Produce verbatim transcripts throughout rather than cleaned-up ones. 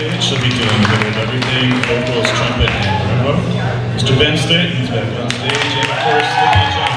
stage. She'll be doing a bit of everything, vocals, trumpet, and marimba. Mister Ben Stanton's back on stage, and of course, Lydia John.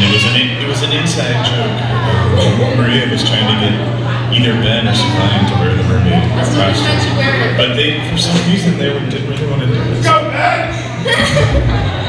it was an it was an inside joke. Maria was trying to get either Ben or Savine to wear the mermaid costume, but they, for some reason, they didn't really want to do it. Go Ben!